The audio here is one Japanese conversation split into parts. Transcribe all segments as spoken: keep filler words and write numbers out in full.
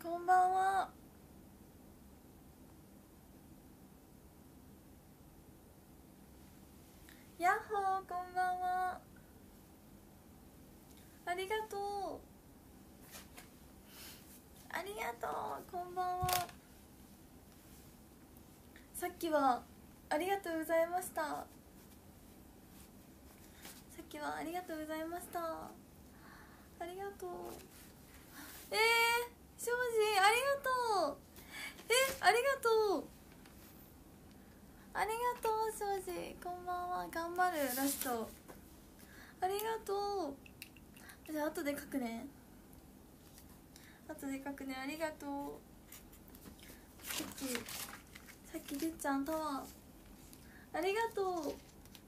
こんばんは。やっほー、こんばんは。ありがとうありがとう。こんばんは。さっきはありがとうございました。さっきはありがとうございました。ありがとう。えー、庄司ありがとう。え、ありがとうありがとう庄司、こんばんは。頑張るラスト。ありがとう。じゃあ後で書くね。後で書くね。ありがとう。さっきさっきてっちゃんタワーありがとう。てっ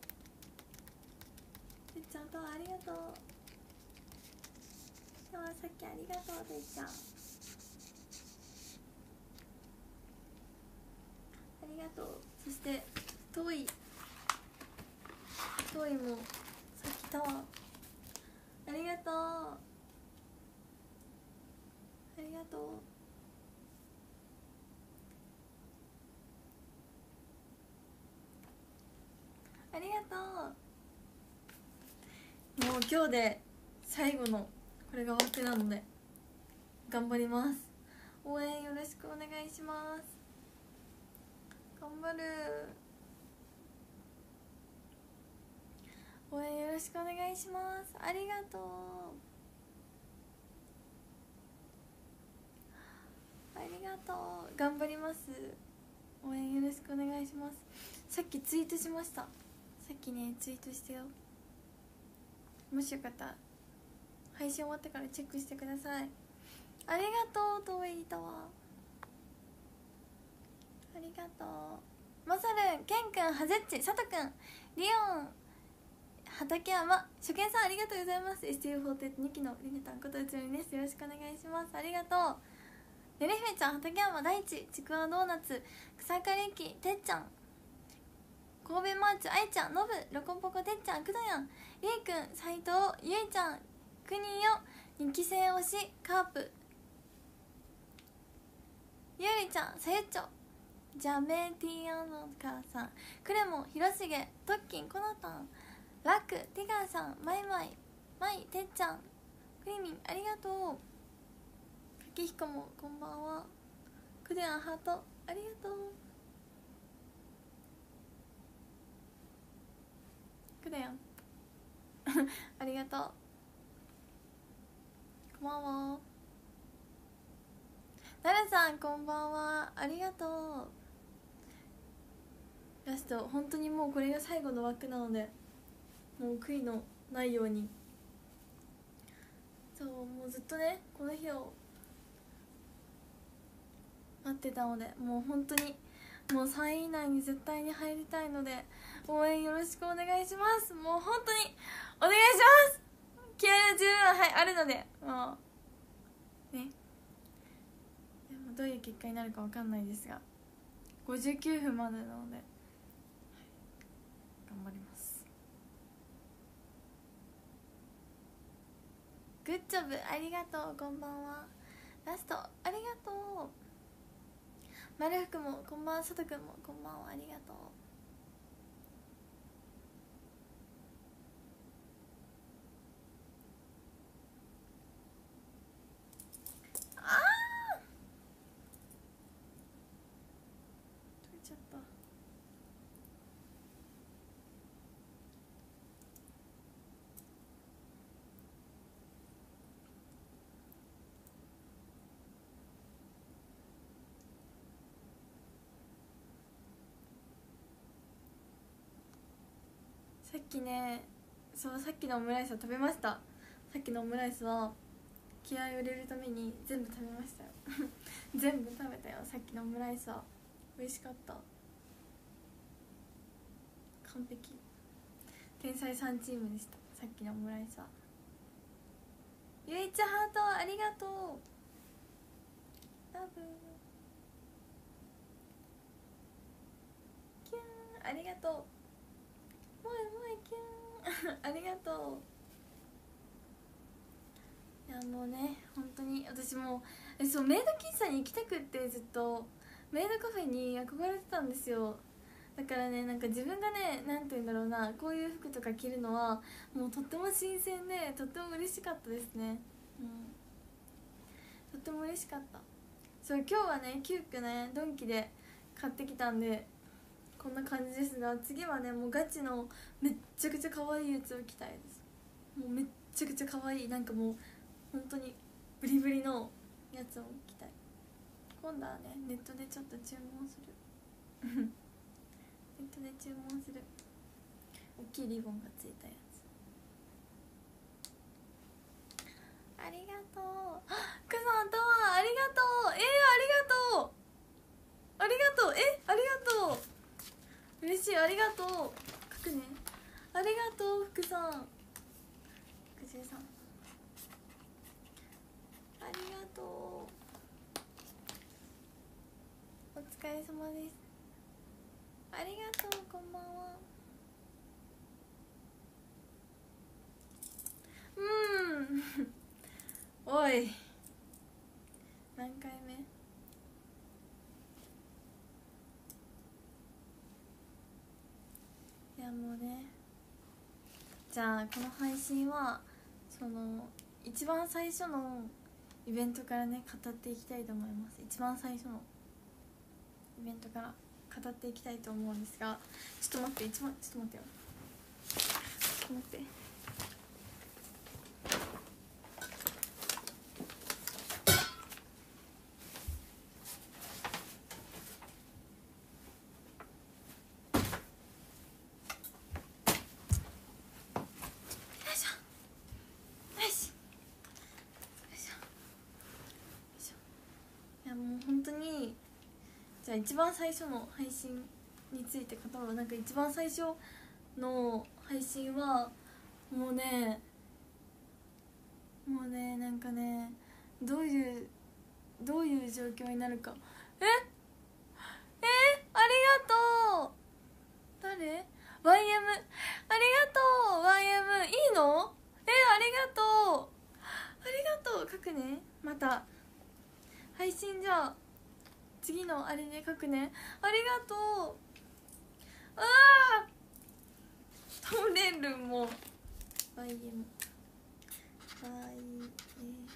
ちゃんタワーありがとう。タワーさっきありがとう。てっちゃんありがとう。そして遠い遠いもさっきタワーありがとう。ありがとう。ありがとう。もう今日で最後のこれが枠なので頑張ります。応援よろしくお願いします。頑張る。応援よろしくお願いします。ありがとうありがとう。頑張ります。応援よろしくお願いします。さっきツイートしました。さっきねツイートしてよ。もしよかったら配信終わってからチェックしてください。ありがとう遠いたわ。ありがとう。マサルン、ケンくん、ハゼッチ、サトくん、リオン、畠山、初見さんありがとうございます。 エスティーフォーティーエイト にきのリネタンことうつみです。よろしくお願いします。ありがとう。ねるひめちゃん、畠山大地、ちくわドーナツ、草刈り機、てっちゃん、神戸マーチ、あいちゃん、のぶ、ロコポコてっちゃん、くどやん、りえくん、斎藤、ゆいちゃん、くによ、にきせい推し、カープ、ゆうりちゃん、さゆっちょ、ジャメティアノカさん、クレモン、ひろしげ、トッキン、コナタン、ラク、ティガーさん、マイマイ、マイ、てっちゃん、クリミン、ありがとう。かきひこもこんばんは。クデアンハートありがとう。クデアンありがとう。こんばんは。なるさんこんばんは。ありがとう。ラスト本当にもうこれが最後の枠なのでもう悔いのないように。そうもうずっとねこの日を待ってたのでもう本当にもうさんい以内に絶対に入りたいので応援よろしくお願いします。もう本当にお願いします。気合は十分、はい、あるのでもうねでもどういう結果になるか分かんないですがごじゅうきゅうふんまでなので、はい、頑張ります。グッジョブありがとう。こんばんは。ラストありがとう。まるふくもこんばんは。さとくんもこんばんは。ありがとう。あー取れちゃった。さっきねそうさっきのオムライスを食べました。さっきのオムライスは気合を入れるために全部食べましたよ全部食べたよ。さっきのオムライスは美味しかった。完璧。天才さんチームでした。さっきのオムライスは。ゆいちハートありがとう。ラブキューンありがとう。もえもえキューンありがとう。いややもうね本当に私もえそうメイド喫茶に行きたくってずっとメイドカフェに憧れてたんですよ。だからねなんか自分がねなんて言うんだろうなこういう服とか着るのはもうとっても新鮮でとっても嬉しかったですね。うんとっても嬉しかった。そう今日はねキュークねドンキで買ってきたんでこんな感じですが、次はねもうガチのめっちゃくちゃ可愛いやつを着たいです。もうめっちゃくちゃ可愛いなんかもう本当にブリブリのやつを着たい。今度はねネットでちょっと注文するネットで注文する大きいリボンがついたやつ。ありがとうクさんとはありがとう。えー、ありがとうありがとうえありがとう嬉しい。ありがとう書くね。ありがとう福さん福重さんありがとうお疲れ様です。ありがとうこんばんは。うんおい何回目いやもうねじゃあこの配信はその一番最初のイベントからね語っていきたいと思います。一番最初のイベントから語っていきたいと思うんですがちょっと待って一番ちょっと待ってよちょっと待って本当にじゃあ一番最初の配信について語ろう。なんか一番最初の配信はもうねもうねなんかねどういうどういう状況になるかええありがとう誰 ワイエム ありがとう ワイエム いいのえありがとうありがとう書くね。また配信じゃあ次のあれで書くね。ありがとうああ取れるもん ワイエム ワイエ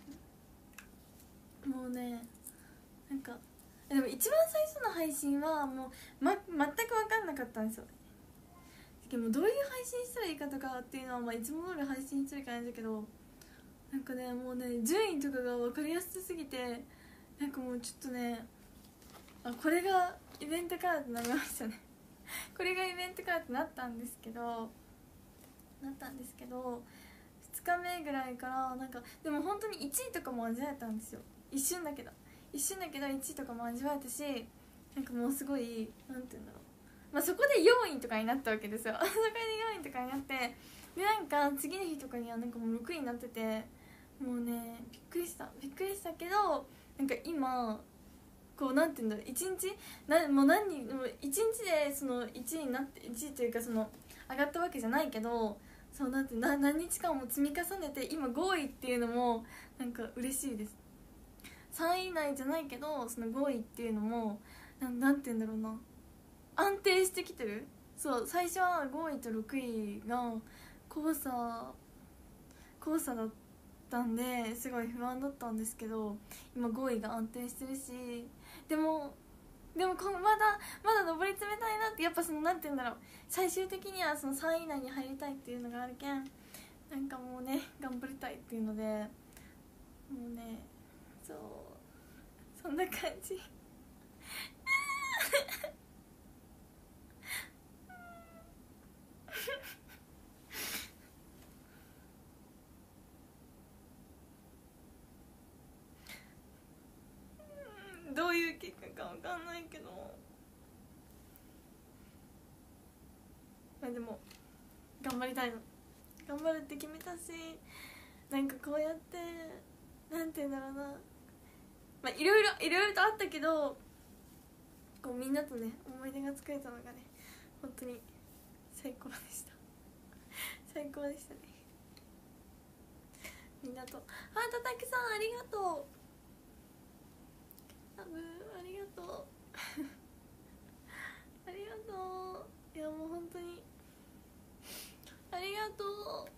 ム もうねなんかでも一番最初の配信はもう、ま、全く分かんなかったんですよ。でもどういう配信したらいいかとかっていうのは、まあ、いつも通り配信するからいいんだけどなんかねもうね順位とかが分かりやすすぎてなんかもうちょっとねあこれがイベントかってなりましたねこれがイベントかってなったんですけどなったんですけどふつかめぐらいからなんかでも本当にいちいとかも味わえたんですよ。一瞬だけど一瞬だけどいちいとかも味わえたしなんかもうすごいなんて言うんだろう、まあ、そこでよんいとかになったわけですよそこでよんいとかになってでなんか次の日とかにはなんかもうろくいになっててもうねびっくりしたびっくりしたけどなんか今こうなんていうんだろう一日なもう何人もう一日でそのいちいになっていちいというかその上がったわけじゃないけどそうなんてな何日間も積み重ねて今ごいっていうのもなんか嬉しいです。さんい以内じゃないけどそのごいっていうのもななんていうんだろうな安定してきてる。そう最初はごいとろくいが交差交差だったんですごい不安だったんですけど今ごいが安定してるしでもでもこまだまだ上り詰めたいなってやっぱそのなんて言うんだろう最終的にはそのさんい以内に入りたいっていうのがあるけんなんかもうね頑張りたいっていうのでもうねそうそんな感じどういう結果か分かんないけどまあでも頑張りたいの頑張るって決めたしなんかこうやってなんて言うんだろうなまあいろいろいろいろとあったけどこうみんなとね思い出が作れたのがね本当に最高でした最高でしたね。みんななと。ハートたくさんありがとう。ラブありがとうありがとう。いやもう本当にありがとう。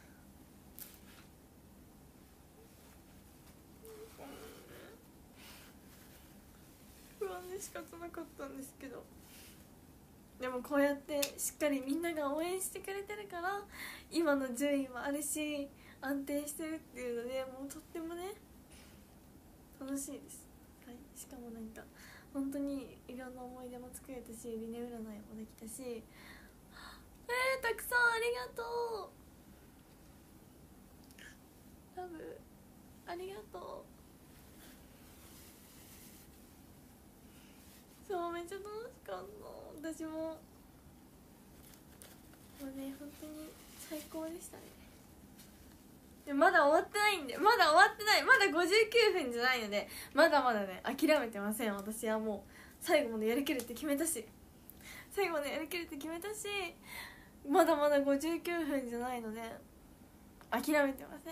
不安で仕方なかったんですけど、でもこうやってしっかりみんなが応援してくれてるから今の順位もあるし安定してるっていうので、もうとってもね楽しいです、はい、しかもなんか本当にいろんな思い出も作れたし、リネ占いもできたし、えー、たくさんありがとうラブありがとう。そうめっちゃ楽しかった。私ももうね本当に最高でしたね。でまだ終わってないんで、まだ終わってない、まだごじゅうきゅうふんじゃないので、まだまだね諦めてません。私はもう最後までやりきるって決めたし最後までやりきるって決めたし、まだまだごじゅうきゅうふんじゃないので諦めてません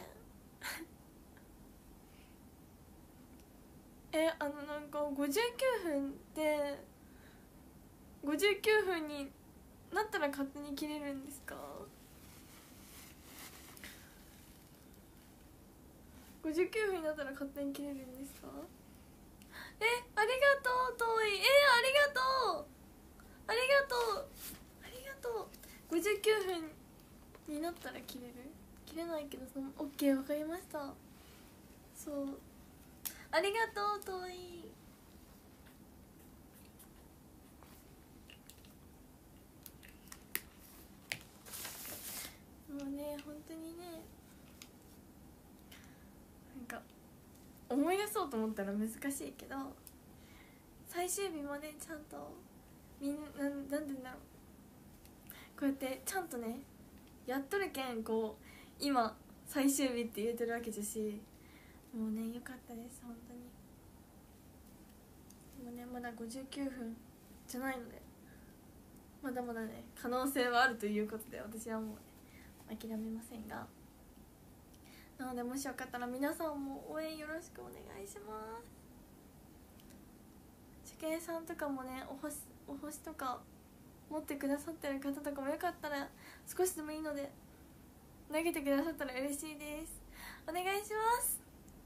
え、あのなんかごじゅうきゅうふんってごじゅうきゅうふんになったら勝手に切れるんですか？ごじゅうきゅうふんになったら勝手に切れるんですか？え、ありがとう遠い。えー、ありがとうありがとうありがとう。ごじゅうきゅうふんになったら切れる？切れないけど、そのオッケー、わかりました。そう、ありがとう遠い。もうね本当にねなんか思い出そうと思ったら難しいけど、最終日までちゃんとみんな、なん、なんて言うんだろう、こうやってちゃんとねやっとるけん、こう今最終日って言えてるわけじゃし、もうね良かったです本当に。でもねまだごじゅうきゅうふんじゃないので、まだまだね可能性はあるということで、私はもうね諦めませんが、なのでもしよかったら皆さんも応援よろしくお願いします。受験さんとかもね、お星お星とか持ってくださってる方とかもよかったら少しでもいいので投げてくださったら嬉しいです。お願いします。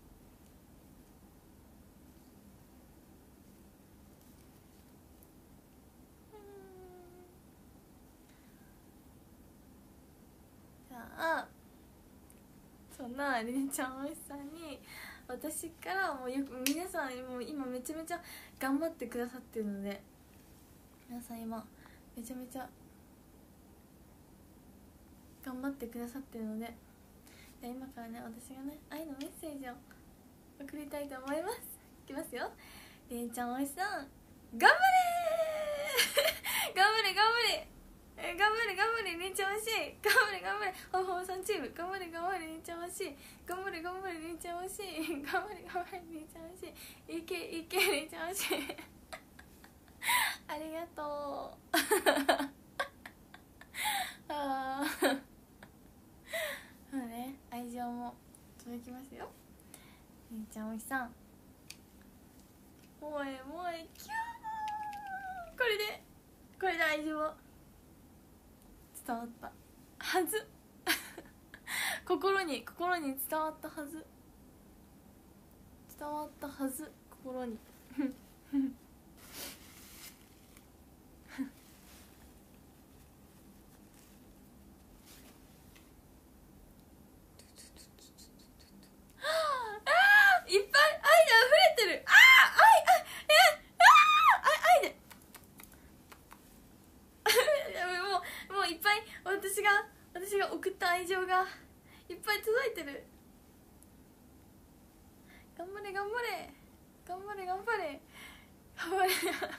じゃあそんなりねちゃんおしさんに私からもうよく皆さんもう今めちゃめちゃ頑張ってくださってるので、皆さん今めちゃめちゃ頑張ってくださってるので、今からね私がね愛のメッセージを送りたいと思います。いきますよ。りんちゃんおいしさん頑張れー頑張れ頑張れえ頑張れ頑張れりんちゃんおいしい頑張れ頑張れほうほうさんチーム頑張れ頑張れりんちゃんおいしい頑張れ頑張れりんちゃんおいしい頑張れ頑張れりんちゃんおいしいいけいけりんちゃんおいしいありがとうあーそうね、愛情も届きますよ。りんちゃんおいしさんもえもえキュー、これでこれで愛情伝わったはず心に心に伝わったはず伝わったはず心にいっぱい愛で溢れてる。あー愛愛えあー愛愛でもうもういっぱい私が私が送った愛情がいっぱい届いてる。頑張れ頑張れ頑張れ頑張れ頑張れ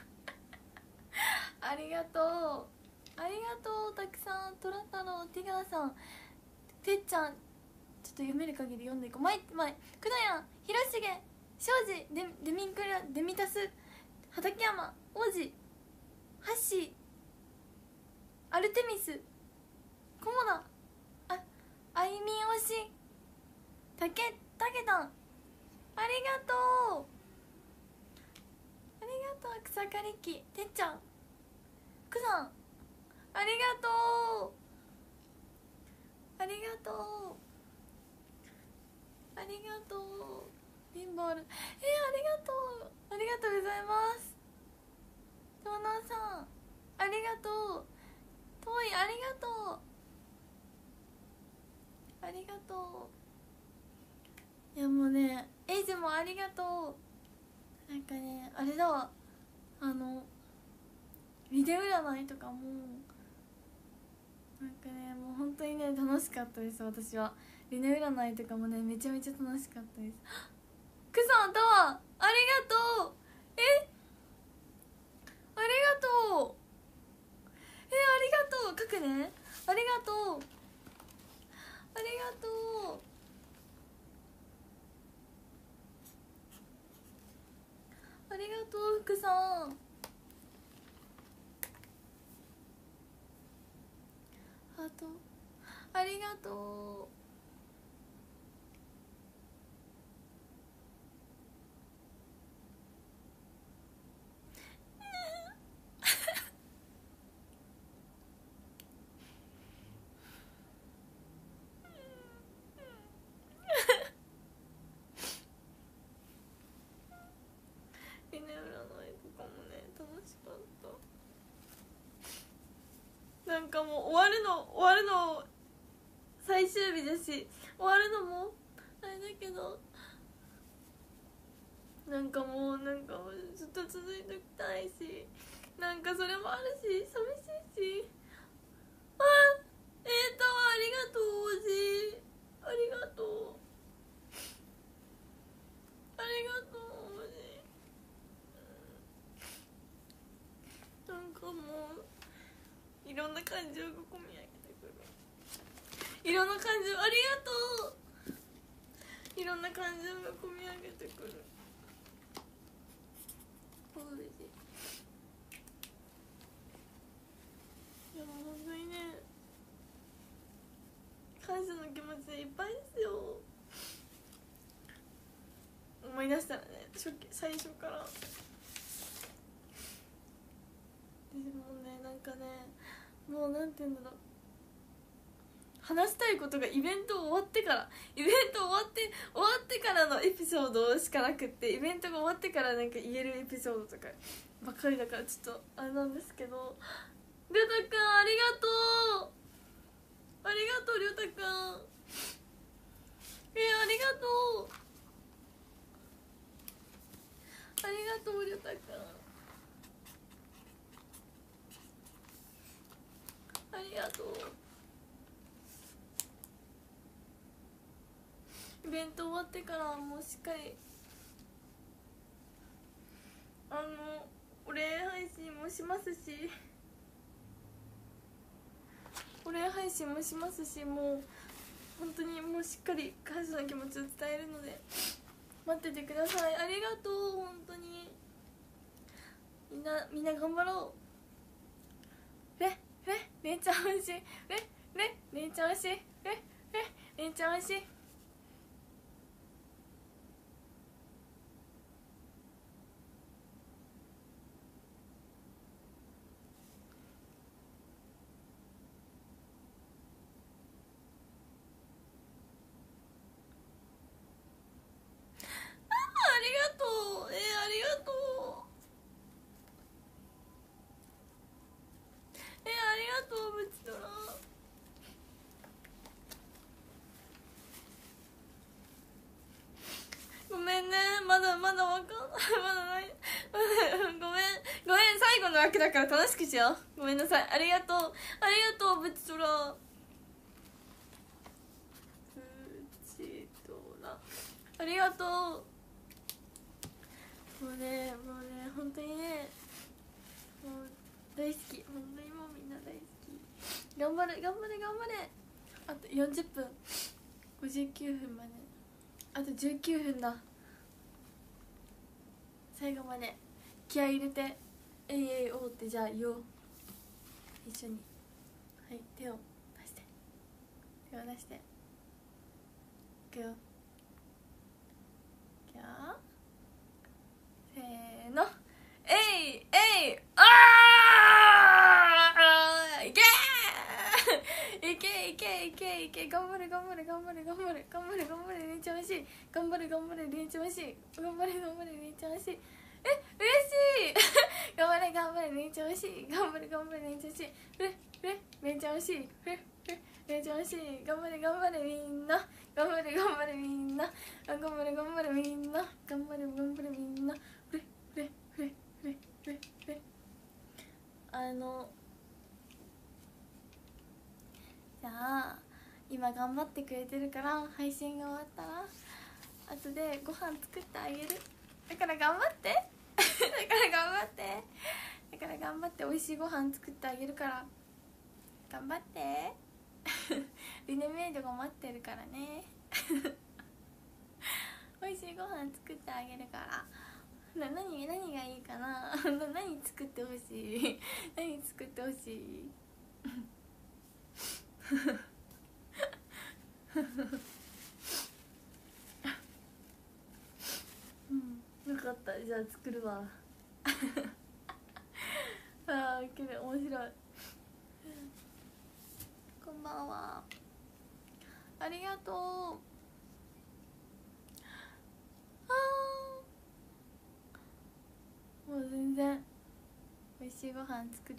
ありがとうありがとうたくさん。トラ太郎、ティガーさん、てっちゃん、ちょっと読める限り読んでいこう。まいまいくだやん、ひろしげ、庄司、デデミンクラ、デミタス、畠山、王子、ハッシー、アルテミス、コモダ、あ、あいみん推し、 たけたけたんありがとうありがとう。草刈り機てっちゃんくさんありがとうありがとうありがとう。リンボールえー、ありがとうありがとうございます。長男さんありがとう。遠いありがとうありがとう。いやもうねエイジもありがとう。なんかねあれだわ、あのビデオ占いとかもなんかねもう本当にね楽しかったです。私はビデオ占いとかもねめちゃめちゃ楽しかったです。クさんタワーありがとう。えありがとうえありがとう書くね。ありがとうありがとうありがとう福さん。ハートありがとう。ビデオ占いとかもね楽しかった。なんかもう終わるの終わるの最終日だし終わるのもあれだけどなんかもうなんかもうずっと続いておきたいしなんかそれもあるし寂しいしあえーとありがとうおじありがとうありがとうおじなんかもういろんな感情が込み上げてくる。いろんな感情ありがとう。いろんな感情が込み上げてくる。おいしい。いやもう本当にね感謝の気持ちでいっぱいですよ。思い出したらね初期最初からでもねなんかねもうなんて言うんだろう、話したいことがイベント終わってからイベント終わって終わってからのエピソードしかなくって、イベントが終わってからなんか言えるエピソードとかばっかりだからちょっとあれなんですけど、りょうたくんありがとうありがとうりょうたくんえー、ありがとうありがとうりょうたくんありがとう。イベント終わってからもうしっかりあのお礼配信もしますしお礼配信もしますしもう本当にもうしっかり感謝の気持ちを伝えるので待っててください。ありがとう本当にみんなみんな頑張ろう。レレレイちゃんおいしいレレレイちゃんおいしいレレレイちゃんおいしい。ありがとうえー、ありがとうえー、ありがとうブチドラごめんねまだまだわかんないまだないごめんごめん最後の枠だから楽しくしよう。ごめんなさい。ありがとうありがとうブチドラブチドラありがとう。もうねもうね本当にねもう大好き本当にもうみんな大好き。頑張れ頑張れ頑張れ。あとよんじゅっぷんごじゅうきゅうふんまであとじゅうきゅうふんだ。最後まで気合い入れてえいえいおうってじゃあ言おう一緒に。はい手を出して手を出していくよいけいけいけいけ、頑張れ頑張れ頑張れ頑張れ頑張れ頑張れ、りんちゃん欲しい、頑張れ頑張れりんちゃん欲しい、頑張れ頑張れりんちゃん欲しい、え嬉しい頑張れ頑張れりんちゃん欲しい、頑張れ頑張れりんちゃん欲しい、ふれふれりんちゃん欲しい、ふれふれりんちゃん欲しい、頑張れ頑張れみんな、頑張れ頑張れみんな、頑張れ頑張れみんな、頑張れ頑張れみんな、ふれふれふれふれふれふれ。あのじゃあ今頑張ってくれてるから、配信が終わったら後でご飯作ってあげる。だから頑張ってだから頑張ってだから頑張って美味しいご飯作ってあげるから、頑張ってリネメイドが待ってるからね美味しいご飯作ってあげるから。な何何がいいかな何作ってほしい何作ってほしいうん、よかった、じゃあ作るわあー、きれい、面白いこんばんは、ありがとう。あー、もう全然美味しいご飯作る。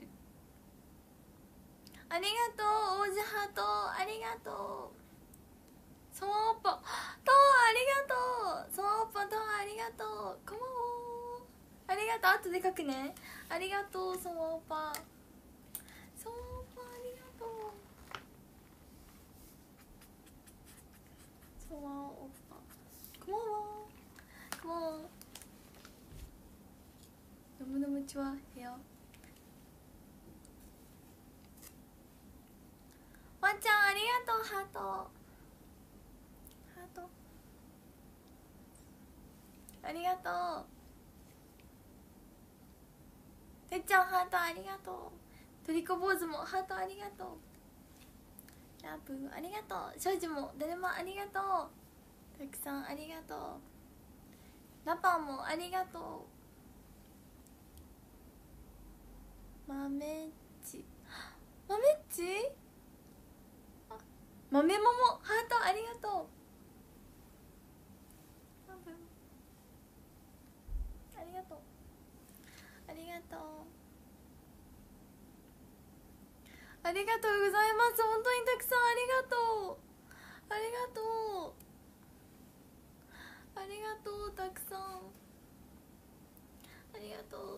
ありがとう王子ハート、ありがとう。そのおっぱとありがとう、そのおっぱとありがとう、こんばんは、ありがとう、後で書くね。ありがとうそのおっぱ、そのおっぱありがとう、そのおっぱ、こんばんは、こんばんは、のむのむちは部屋、ワンちゃんありがとう、ハートハートありがとう。てっちゃんハートありがとう。トリコ坊主もハートありがとう。ラブありがとう。庄司も誰もありがとう。たくさんありがとう。ラパンもありがとう。豆っち豆っち豆ももハートありがとう。ラブありがとう、ありがとう、ありがとうございます。本当にたくさんありがとう、ありがとう、ありがとう、たくさんありがとう、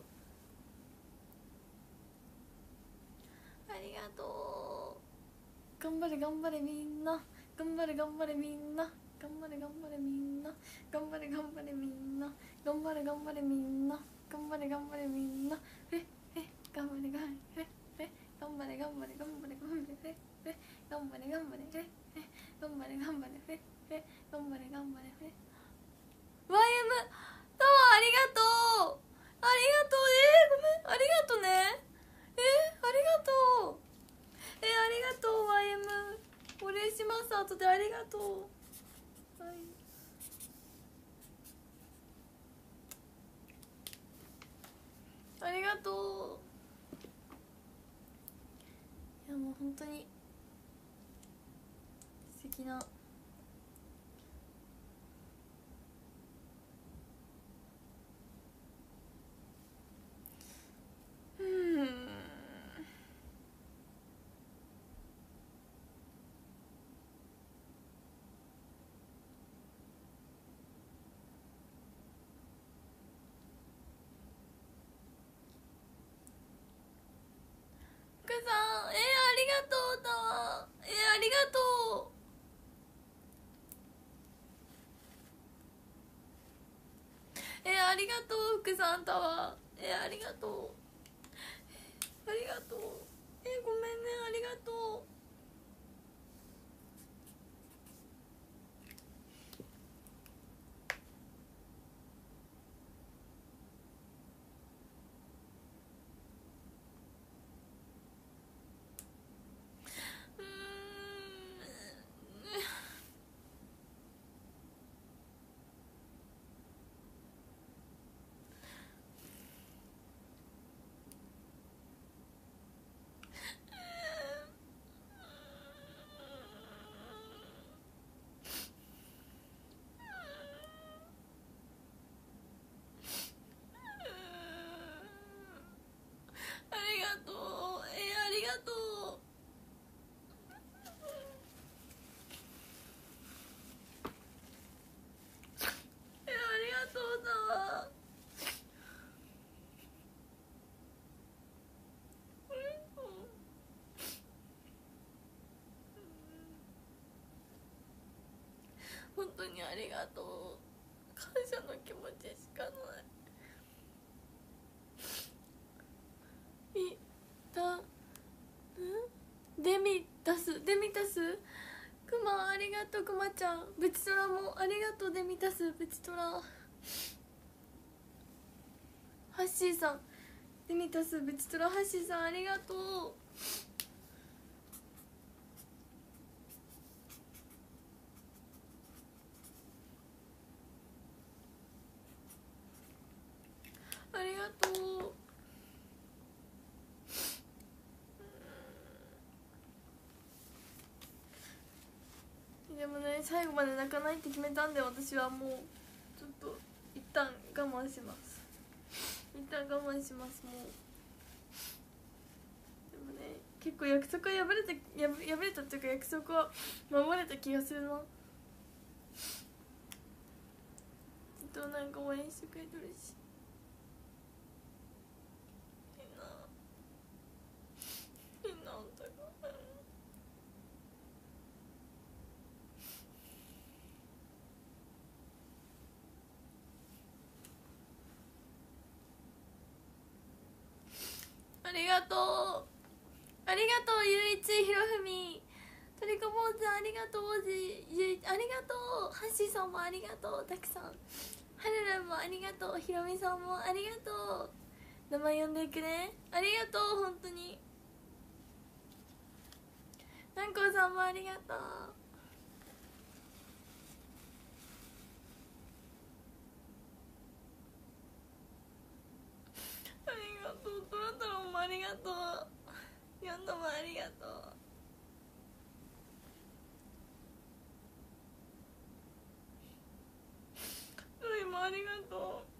ありがとう。頑張れ頑張れみんな、頑張れ頑張れみんな、頑張れ頑張れみんな、頑張れ頑張れみんな、頑張れ頑張れみんな、頑張れ頑張れみんな、ええ頑張れ頑張れえ頑張れ頑張れ頑張れ頑張れえ頑張れ頑張れえ頑張れ頑張れえ頑張れ頑張れえ ワイエム タワーありがとう、ありがとう、えー、ごめん、ありがとうね、えー、ありがとう、えー、ありがとう ワイエム、 お礼します。後でありがとう、はい、ありがとう。いやもう本当に素敵なうん福さん、えー、ありがとうタワー、えー、ありがとう、えー、ありがとう福さんタワー、えー、ありがとう、ありがとう、えー、ごめんね、ありがとう。うーん本当にありがとう。感謝の気持ちしかない。いたんデミタスデミタスクマありがとう。クマちゃんブチトラもありがとう。デミタスブチトラハッシーさんデミタスブチトラハッシーさんありがとう。ありがとう。でもね最後まで泣かないって決めたんで私はもうちょっと一旦我慢します。一旦我慢します。もうでもね結構約束は破れた破れたっていうか約束は守れた気がするな。ずっとなんか応援してくれてるしいいないいなあんたがありがとう。ありがとうゆういちひろふみトリコ坊主ありがとう。王子ゆいありがとう。ハッシーさんもありがとう。たくさんはるるんもありがとう。ひろみさんもありがとう。名前呼んでいくね。ありがとう。本当に南光さんもありがとう。ありがとう。トラトロもありがとう。ヨンドもありがとう。ルイもありがとう。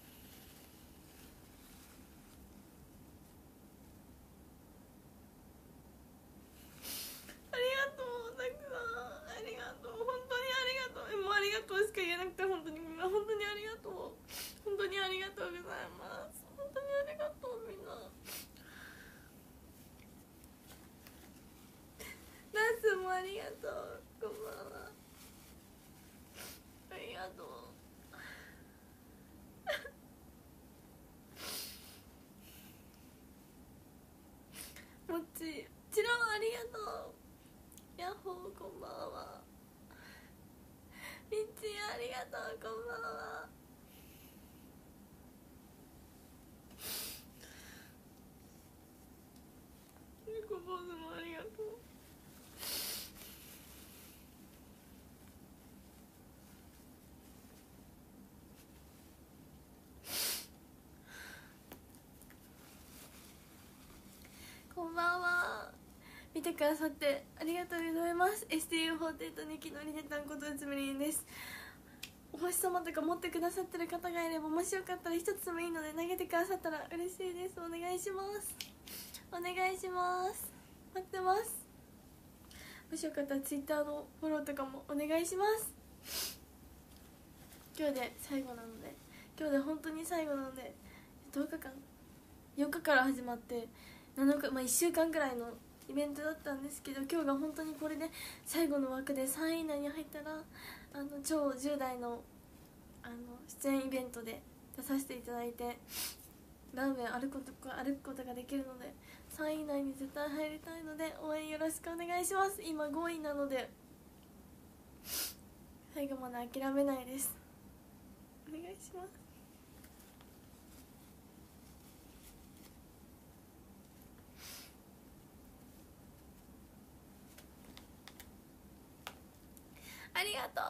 ありがとうたくさんありがとう。本当にありがとう。もうありがとうしか言えなくて本当にごめん。本当にありがとう。本当にありがとうございます。本当にありがとうみんな。ナスもありがとう。こんばんは。ありがとう。もっちちろんありがとう。ヤッホーこんばんは。みっちありがとう。こんばんは。ゆこ坊主もありがとう。こんばんは。見てくださってありがとうございます。 エスティーユーフォーティーエイト にきのりねたんことうつむりんです。お星様とか持ってくださってる方がいればもしよかったら一つでもいいので投げてくださったら嬉しいです。お願いします。お願いします。待ってます。もしよかったら Twitter のフォローとかもお願いします。今日で最後なので今日で本当に最後なのでとおかかんよっかから始まってなのか、まあ、いっしゅうかんくらいのイベントだったんですけど今日が本当にこれで最後の枠でさんい以内に入ったらあの超じゅう代のあの出演イベントで出させていただいてラーメン歩くことか歩くことができるのでさんい以内に絶対入りたいので応援よろしくお願いします。今ごいなので最後まで諦めないです。お願いします。ありがとう。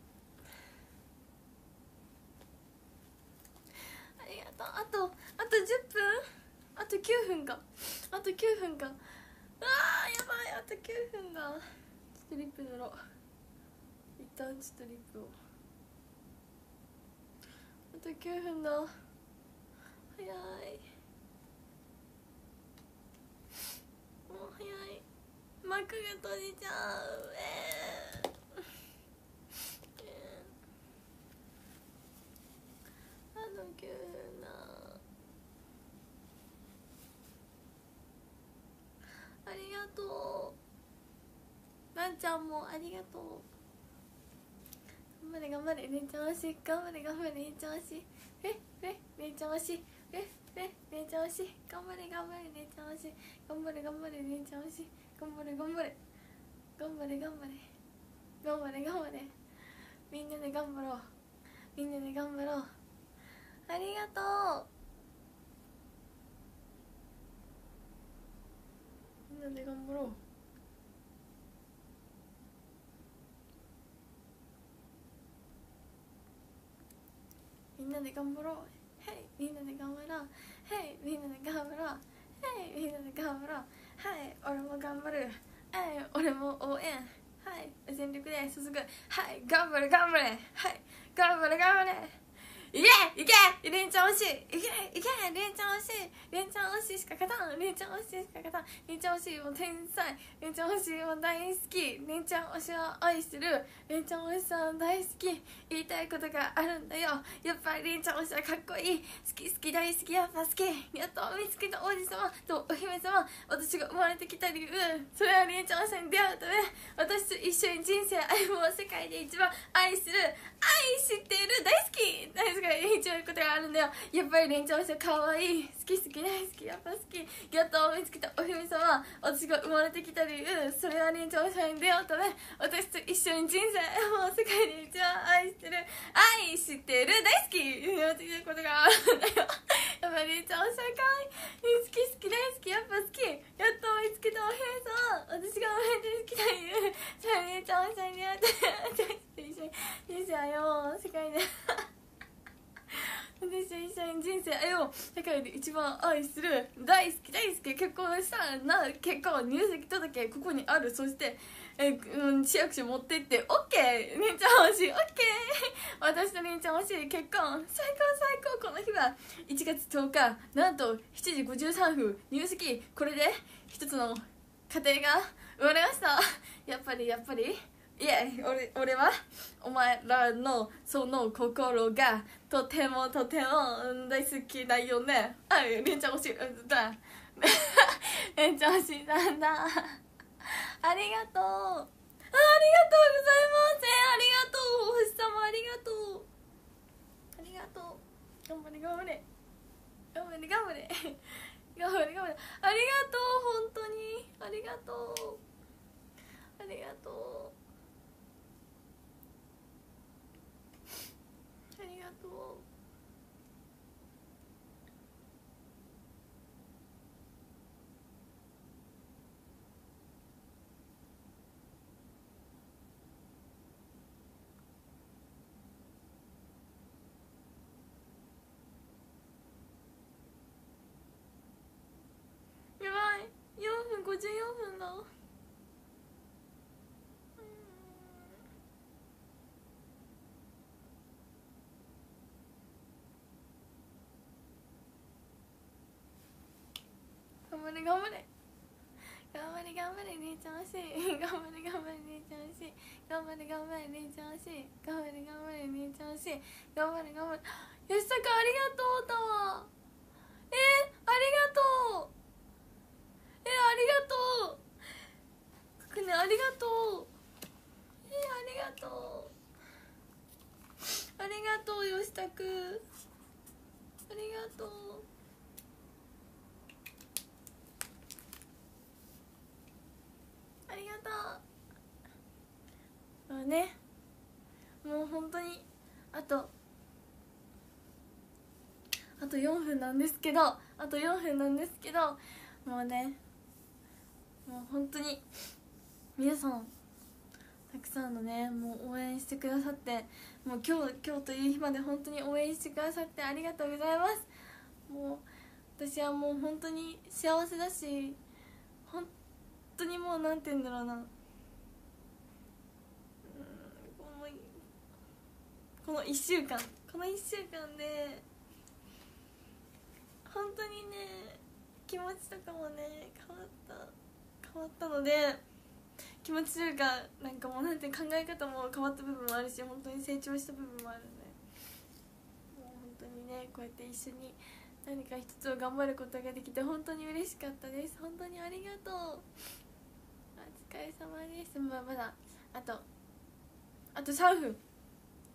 ありがとう。あとあとじゅっぷんあときゅうふんかあときゅうふんか。あーやばい。あときゅうふんだ。ちょっとリップ塗ろう。一旦ちょっとリップを。あときゅうふんだ。早い。もう早い。幕が閉じちゃう。えーえー、あときゅうふんだ。ありがとう。なんちゃんもありがとう。 張れ頑張れ、姉ちゃん推し、頑張れ頑張れ、姉ちゃん推し、ええ姉ちゃん推し、ええ姉ちゃん推し、頑張れ頑張れ、姉ちゃん推し、頑張れ頑張れ、姉ちゃん推し、頑張れ頑張れ、頑張れ頑張れ、頑張れ頑張れ、みんなで頑張ろう、みんなで頑張ろう。ありがとう、みんなで頑張ろう。みんなで頑張ろう、ヘイみんなで頑張ろう、ヘイみんなで頑張ろう、ヘイみんなで頑張ろう、はい、俺も頑張る、はい、俺も応援、はい、全力で注ぐ、はい、頑張れ頑張れ、はい、頑張れ頑張れ、いけいけ、レンちゃん推し、いけいけ、レンちゃん推し、レンちゃん推ししか勝たん、レンちゃん推ししか勝たん、レンちゃん推しも天才、レンちゃん推しも大好き、レンちゃん推しを愛する、レンちゃん推しさん大好き、言いたいことがあるんだよ、やっぱりレンちゃん推しはかっこいい、好き好き大好き、やっぱ好き、やっと見つけた王子様とお姫様、私が生まれてきた理由、それはレンちゃん推しに出会うため、私と一緒に人生歩むを世界で一番愛する、愛してる、大好き大好き一応ことがあるんだよ、やっぱりレンちゃん推しはかわいい、好き好き大好き、やっぱ好き、やっと見つけたお姫様、私が生まれてきた理由、それはレンちゃん推しに出会うため、私と一緒に人生歩むを世界で一番愛してる、愛してる、大好きやってきたことがあるんだよ、やっぱりレンちゃん推しはかわいい、好き好き大好き、やっぱ好き、やっと見つけたお姫様、私が生まれてきた理由、それはレンちゃん推しに出会って一緒に人生歩もう世界で私と一緒に人生歩もう世界で一番愛する、大好き大好き、結婚したらな、結婚入籍届ここにある、そしてえ、うん、市役所持ってって OK、 レンちゃん推し OK 私とレンちゃん推し結婚、最高最高、この日はいちがつとおか、なんとしちじごじゅうさんふん入籍、これで一つの家庭が生まれました。やっぱりやっぱりいや、俺, 俺はお前らのその心がとてもとても大好きだよね。あ、レンちゃん推しだレンちゃん推しなんだありがとう、ありがとうございます、ありがとう、星様ありがとう、ありがとう、頑張れ頑張れ頑張れ頑張れ頑張れ頑張れ、ありがとう、本当にありがとう、ありがとう、ありがとう、やばい、よんぷんごじゅうよんふんだ。頑張れ頑張れ頑張れ頑張れ姉ちゃん推し、頑張れ頑張れ姉ちゃん推し、頑張れ頑張れ姉ちゃん推し、頑張れ頑張れ姉ちゃん推し、頑張れ頑張れ、吉高ありがとう、たわ、えー、ありがとう、えー、ありがとう、くねありがとう、えー、ありがとう、ありがとう吉高、ありがとう、ありがとう。まあね、もう本当にあとあとよんふんなんですけど、あとよんふんなんですけど、もうね、もう本当に皆さんたくさんのね、もう応援してくださって、もう今日今日という日まで本当に応援してくださってありがとうございます。もう私はもう本当に幸せだし、本当にもうなんて言うんだろうな、うん、このこのいっしゅうかんこのいっしゅうかんで本当にね、気持ちとかもね変わった変わったので、気持ちというか、なんかもうなんて考え方も変わった部分もあるし、本当に成長した部分もあるので、もう本当にね、こうやって一緒に何か一つを頑張ることができて本当に嬉しかったです。本当にありがとう、お疲れ様です。まあ、まだあとあとさんぷん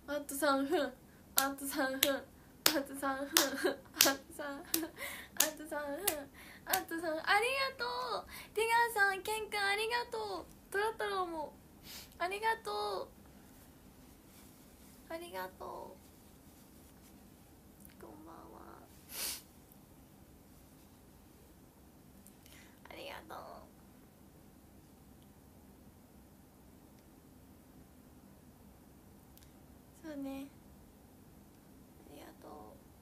あとさんぷん、あとさんぷん、あとさんぷん、あとさんぷん、あとさんぷん、あとさん、ありがとうティガーさん、ケンくんありがとう、トロトロもありがとう、ありがとう、こんばんは、ありがとう。そうね、ありがとう。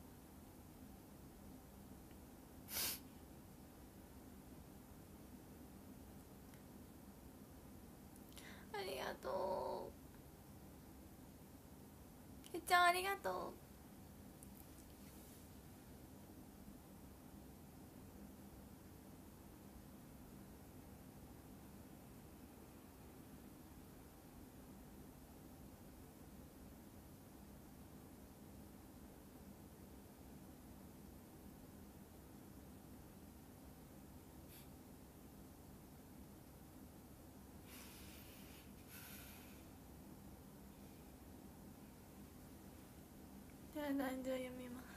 ありがとう。けっちゃんありがとう。じゃあランジを読みます。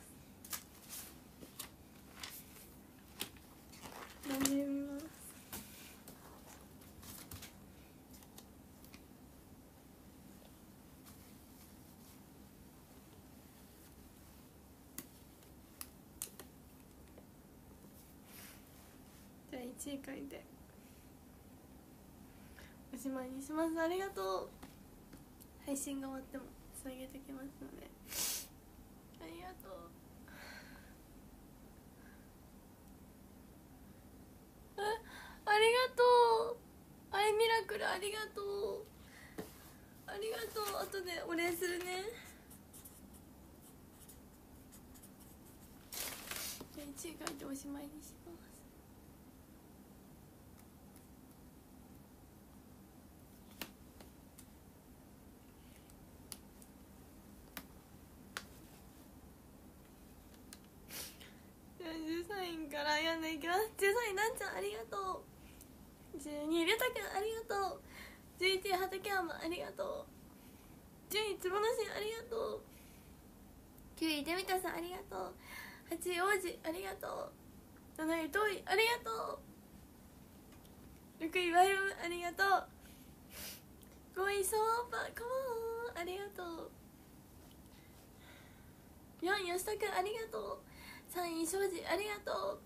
ランジ読みます。じゃあいちい書いておしまいにします。ありがとう。配信が終わってもつなげてきますのでありがとう。あ、ありがとう。アイミラクルありがとう。ありがとう。後でお礼するね。じゃあいちい書いておしまいにします。じゃあじゅうさんいから読んでいきます。じゅうさんいなんちゃんありがとう。じゅうにいりゅうたくんありがとう。じゅういちい畠山ありがとう。じゅういつぼなしありがとう。きゅういデミタさんありがとう。はちい王子ありがとう。なない遠いありがとう。ろくいワイムありがとう。ごいソーパーカモンありがとう。よんい吉田くんありがとう。さんい庄司ありがと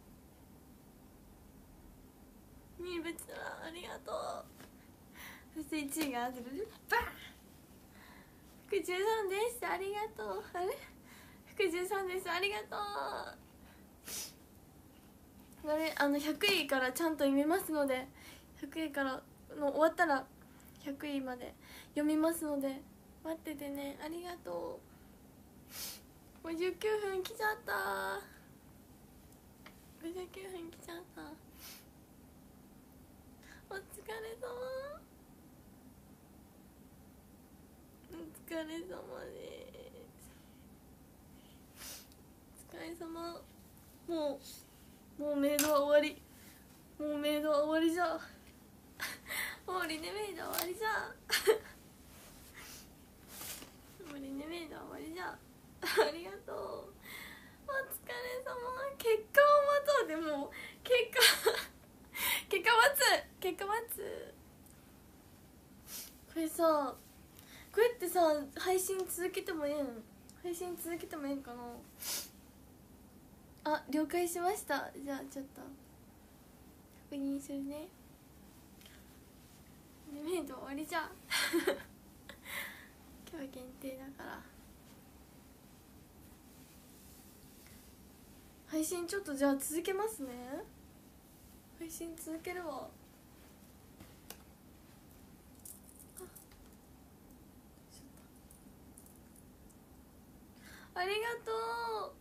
う。にいブチラありがとう。そしていちいがアズルルバーン福じゅうさんですありがとう。あれ福じゅうさんですありがとう。あれあのひゃくいからちゃんと読みますので、ひゃくいからの終わったらひゃくいまで読みますので待っててね。ありがとう。ごじゅうきゅうふん来ちゃった。ごじゅうきゅうふん来ちゃった。お疲れ様。お疲れ様です。お疲れ様。もうもうメイドは終わり。もうメイドは終わりじゃ。もうリネメイドは終わりじゃ。もうリネメイドは終わりじゃ。ありがとう。お疲れ様。結果を待とう。でも結果結果待つ結果待つ。これさ、これってさ配信続けてもええん？配信続けてもええんかな。あ、了解しました。じゃあちょっと確認するね。リメイド終わりじゃ今日は限定だから配信ちょっとじゃあ続けますね。配信続けるわ。ありがとう。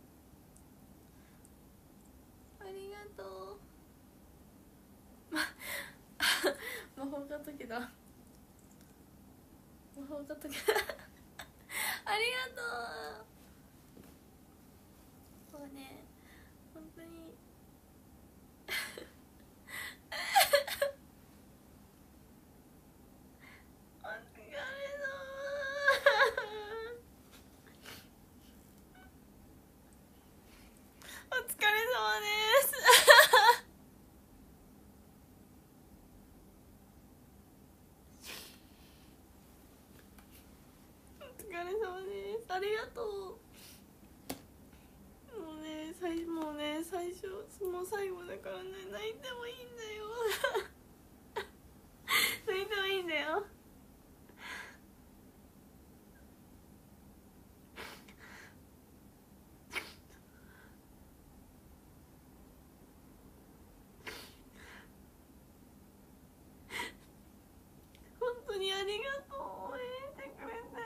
ありがとう。ま魔法が解けた。魔法が解けたありがとう。もうね本当にお疲れ様ありがとう。もうね最もうね最初その最後だからね、泣いてもいいんだよ泣いてもいいんだよ。本当にありがとう、応援してくれて。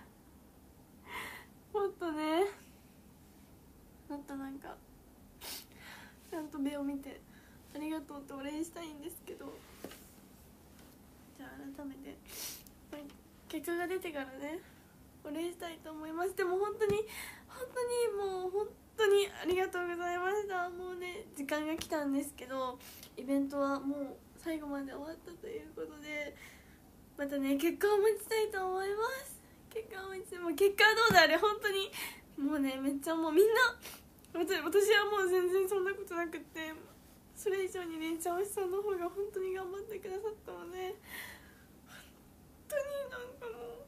もっとねもっとなんかちゃんと目を見てありがとうってお礼したいんですけど、じゃあ改めて結果が出てからねお礼したいと思います。でも本当に本当にもう本当にありがとうございました。もうね時間が来たんですけど、イベントはもう最後まで終わったということで、またね結果を待ちたいと思います。結果を待ちもう結果はどうであれ本当にもうねめっちゃもうみんな私はもう全然そんなことなくって、それ以上にね茶押しさんの方が本当に頑張ってくださったので、本当になんかもう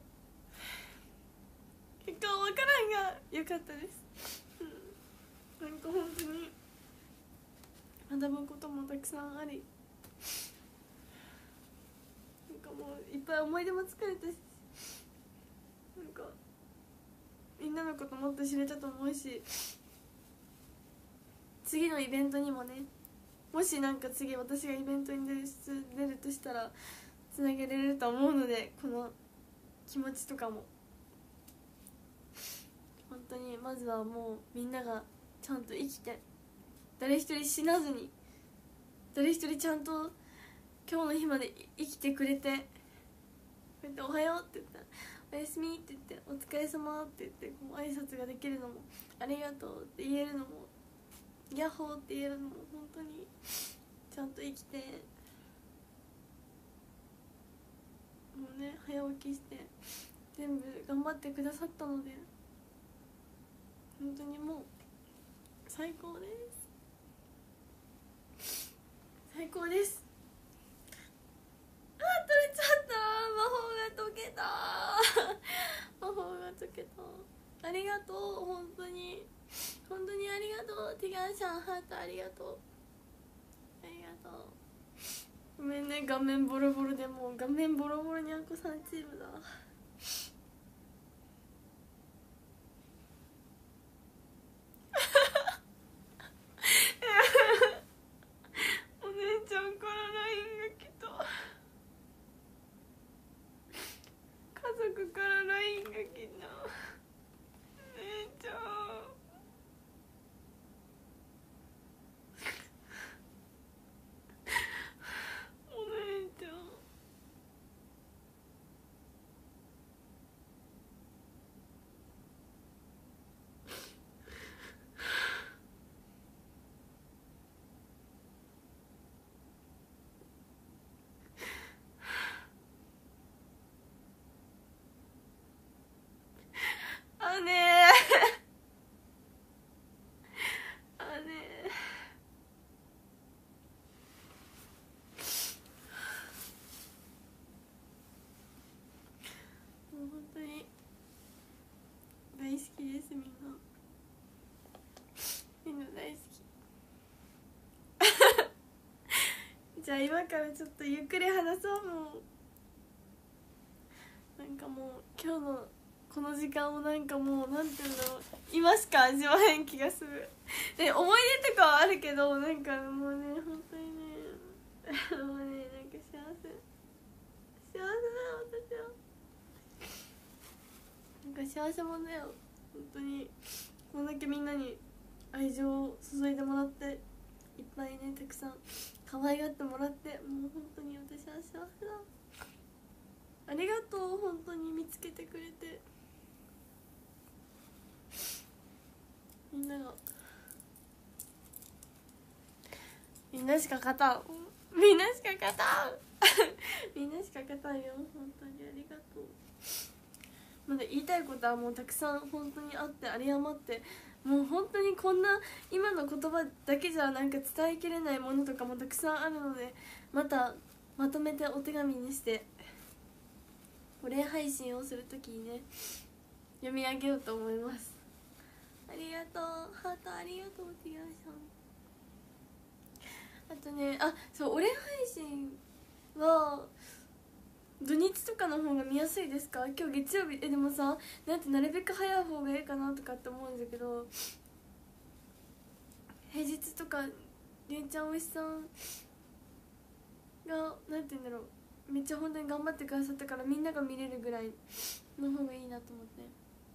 結果は分からんが良かったです、うん、なんか本当に学ぶこともたくさんあり、なんかもういっぱい思い出も作れたし、なんかみんなのこともっと知れたと思うし、次のイベントにもね、もしなんか次私がイベントに出る出るとしたらつなげれると思うので、この気持ちとかも本当にまずはもうみんながちゃんと生きて、誰一人死なずに、誰一人ちゃんと今日の日まで生きてくれて、こうやって「おはよう」って言ったら「おやすみ」って言って「お疲れ様」って言ってこう挨拶ができるのも、ありがとうって言えるのも、ヤッホーって言えるのも、本当にちゃんと生きて、もうね早起きして全部頑張ってくださったので、本当にもう最高です、最高です。あー取れちゃった、魔法が解けた魔法が解けた。ありがとう、本当に本当にありがとう。ティガンシャンハートありがとう、ありがとう。ごめんね画面ボロボロで、もう画面ボロボロにゃんこさんチームだお姉ちゃんから ライン が来た、家族から ライン が来た、姉ちゃんお姉ちゃんあねーあねーもう本当に大好きです。みんなみんな大好きじゃあ今からちょっとゆっくり話そう。もうなんかもう今日のこの時間をなんかもうなんていうんだろう、今しか味わえん気がするで、思い出とかはあるけど、なんかもうね本当にねもうねなんか幸せ幸せだよ私は、なんか幸せ者だよ本当に。こんだけみんなに愛情を注いでもらって、いっぱいねたくさん可愛がってもらって、もう本当に私は幸せだ。ありがとう、本当に見つけてくれて。みんながみんなしか勝たんみんなしか勝たんみんなしか勝たんよ、本当にありがとう。まだ言いたいことはもうたくさん本当にあってあり余って、もう本当にこんな今の言葉だけじゃなんか伝えきれないものとかもたくさんあるので、またまとめてお手紙にしてお礼配信をするときにね読み上げようと思います。ありがとう、ハートありがとうティアさん。あとね、あ、そう、俺配信は土日とかの方が見やすいですか？今日月曜日。えでもさ、なんてなるべく早い方がいいかなとかって思うんだけど、平日とかりえちゃんおしさんがなんて言うんだろう、めっちゃ本当に頑張ってくださったからみんなが見れるぐらいの方がいいなと思って。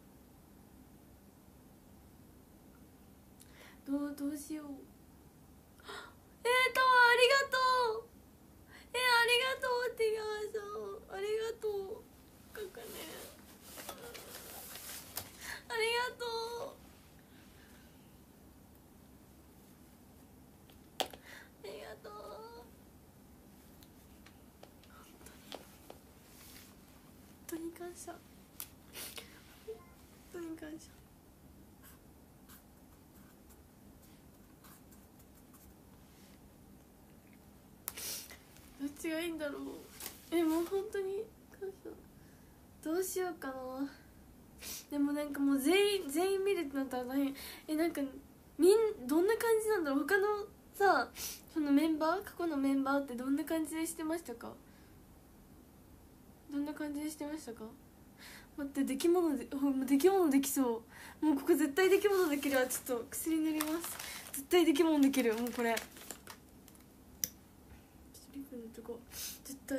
どうどうしよう。えーとありがとう。えー、ありがとうティガーさん、ありがとうかかね、ありがとう、ありがとう、本当に感謝、本当に感謝。どっちがいいんだろう。えもう本当に感謝。どうしようかな。でもなんかもう全員全員見るってなったら大変。えなんかみんどんな感じなんだろう。他のさ、そのメンバー、過去のメンバーってどんな感じでしてましたか？どんな感じでしてましたか？待って、出来物で出来物できそう。もうここ絶対出来物できるわ。ちょっと薬塗ります。絶対出来物できる。もうこれリップのとこ絶対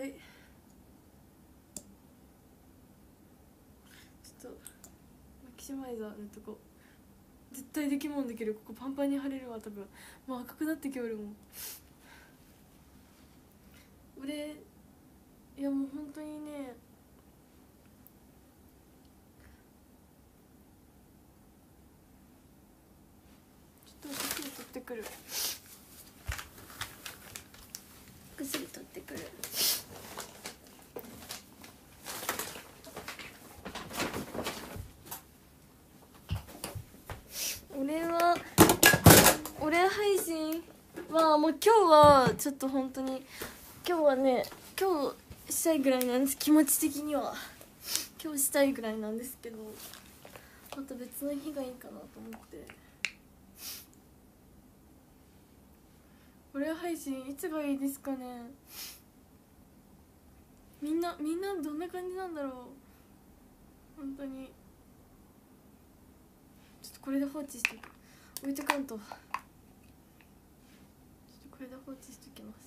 ちょっとマキシマイザーのとこ絶対出来物できる。ここパンパンに貼れるわ多分。もう赤くなってきおるもん俺。いやもう本当にね、ちょっと薬取ってくる。薬取ってくる。俺は俺配信はもう今日はちょっと本当に今日はね、今日したいぐらいなんです。気持ち的には今日したいぐらいなんですけど、また別の日がいいかなと思って。俺配信いつがいいですかね。みんなみんなどんな感じなんだろう本当に。ちょっとこれで放置して置いとかんと。ちょっとこれで放置しときます。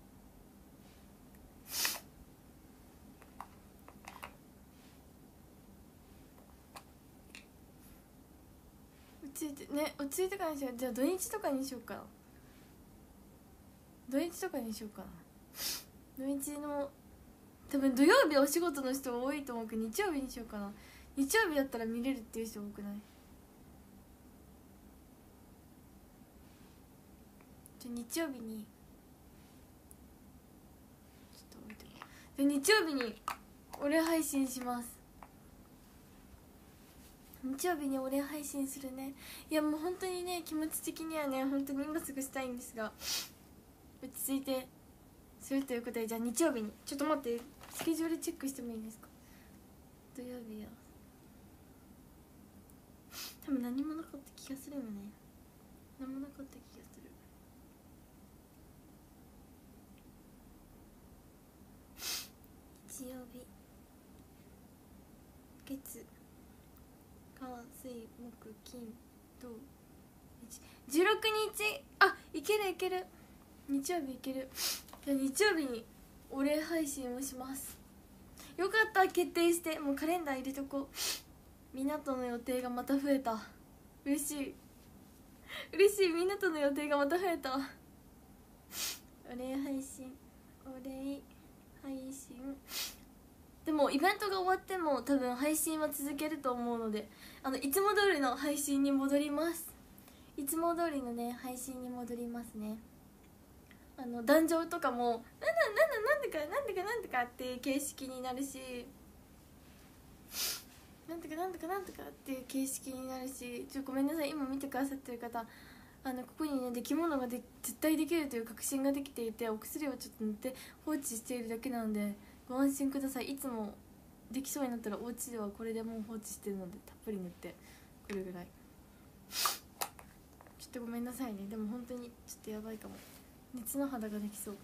落ち着いてね、落ち着いてからにしよう。じゃあ土日とかにしようかな。土日とかにしようかな。土日の多分土曜日お仕事の人多いと思うけど日曜日にしようかな。日曜日だったら見れるっていう人多くない？じゃあ日曜日にちょっと置いておこう。で日曜日に俺配信します。日曜日に俺配信するね。いやもう本当にね、気持ち的にはね本当に今すぐしたいんですが、落ち着いてするということで、じゃあ日曜日にちょっと待って、スケジュールチェックしてもいいですか？土曜日は多分何もなかった気がするよね。何もなかった気がする。日曜日、月火水木金土日、じゅうろくにち、あ、いけるいける、日曜日いける。じゃあ日曜日にお礼配信をします。よかった、決定して。もうカレンダー入れとこう。みんなとの予定がまた増えた。嬉しい嬉しい、みんなとの予定がまた増えた。お礼配信、お礼配信。でもイベントが終わっても多分配信は続けると思うので、あのいつも通りの配信に戻ります。いつも通りのね配信に戻りますね。あの壇上とかもなんだなんだなんでかなんでかなんでかっていう形式になるし、なんとかなんとかなんとかっていう形式になるし、ちょっとごめんなさい、今見てくださってる方、あのここにね出来物がで絶対できるという確信ができていて、お薬をちょっと塗って放置しているだけなのでご安心ください。いつもできそうになったらお家ではこれでもう放置してるのでたっぷり塗ってこれぐらい。ちょっとごめんなさいね。でも本当にちょっとやばいかも。熱の肌ができそう。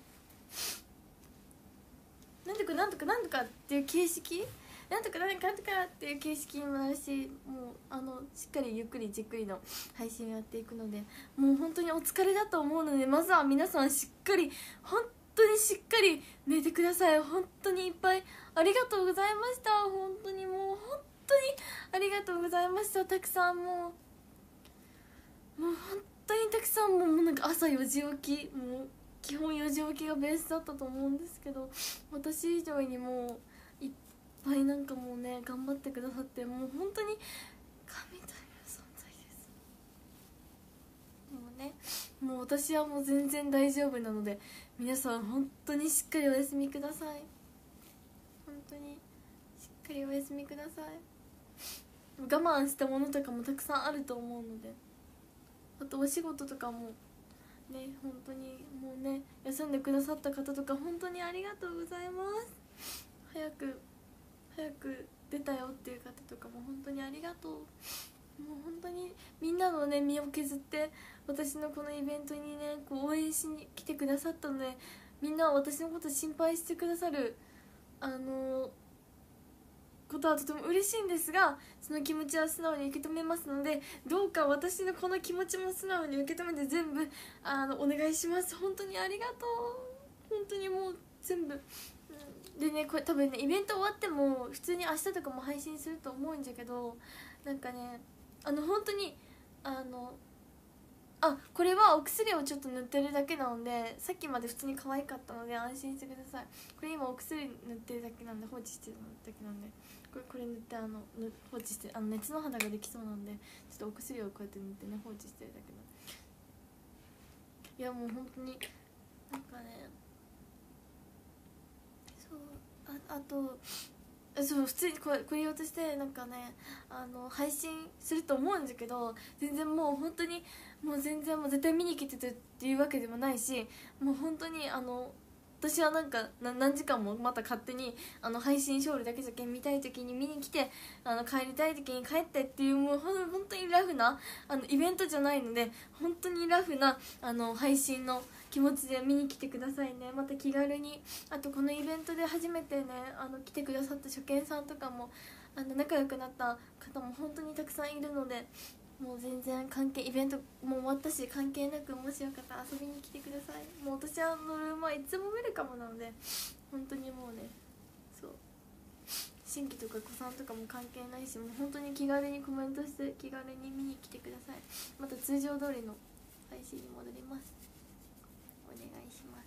なんとかなんとかなんとかっていう形式、なんとかなんとかなんとかっていう形式にもなるし、もうあのしっかりゆっくりじっくりの配信をやっていくので、もう本当にお疲れだと思うので、まずは皆さんしっかり本当にしっかり寝てください。本当にいっぱいありがとうございました。本当にもう本当にありがとうございました。たくさんもうもう本当にたくさん、もうなんか朝よじ起き、もう基本よじ起きがベースだったと思うんですけど、私以上にもういっぱいなんかもうね頑張ってくださって、もう本当に神という存在です。でもね、もう私はもう全然大丈夫なので、皆さん本当にしっかりお休みください。本当にしっかりお休みください。我慢したものとかもたくさんあると思うので、あとお仕事とかもね、本当にもうね休んでくださった方とか本当にありがとうございます。早く早く出たよっていう方とかも本当にありがとう。もう本当にみんなのね身を削って私のこのイベントにねこう応援しに来てくださったので、みんなは私のこと心配してくださるあのことはとても嬉しいんですが、その気持ちは素直に受け止めますので、どうか私のこの気持ちも素直に受け止めて全部あのお願いします。本当にありがとう。本当にもう全部でね、これ多分ねイベント終わっても普通に明日とかも配信すると思うんじゃけど、なんかねあの本当にあのあこれはお薬をちょっと塗ってるだけなので、さっきまで普通に可愛かったので安心してください。これ今お薬塗ってるだけなんで、放置してるだけなんで、これこれ塗ってあの放置してあの熱の肌ができそうなんで、ちょっとお薬をこうやって塗ってね放置してるだけなんで。いやもう本当になんかね、そう あ, あとそう普通にこれこれ言おうとして、なんかねあの配信すると思うんだけど、全然もう本当にもう全然もう絶対見に来ててっていうわけでもないし、もう本当にあの私はなんか何時間もまた勝手にあの配信勝利だけじゃけん見たい時に見に来て、あの帰りたい時に帰ってっていう、もう本当にラフなあのイベントじゃないので、本当にラフなあの配信の気持ちで見に来てくださいね。また気軽に、あとこのイベントで初めてねあの来てくださった初見さんとかもあの仲良くなった方も本当にたくさんいるので、もう全然関係イベントもう終わったし関係なく、もしよかったら遊びに来てください。もう私はのルームはいつもウェルカムなので、本当にもうね、そう新規とか子さんとかも関係ないし、もう本当に気軽にコメントして気軽に見に来てください。また通常通りの配信に戻ります。お願いします。